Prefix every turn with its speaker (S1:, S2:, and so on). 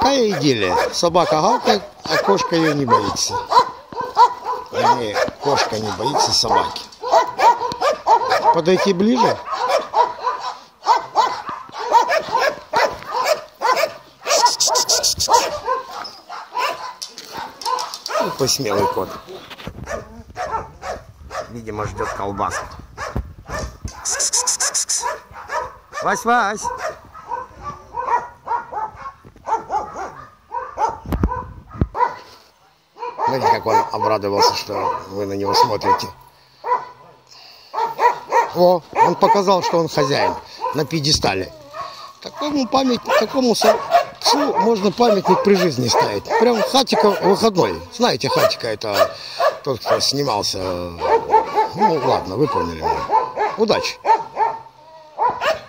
S1: Такая идиллия. Собака гавкает, а кошка ее не боится. Вернее, кошка не боится собаки. Подойти ближе? Какой смелый кот. Видимо, ждет колбаску. Вась-Вась! Смотрите, как он обрадовался, что вы на него смотрите. О, он показал, что он хозяин на пьедестале. Такому самцу можно памятник при жизни ставить. Прям Хатика выходной. Знаете, Хатика это тот, кто снимался. Ну ладно, вы поняли меня. Удачи!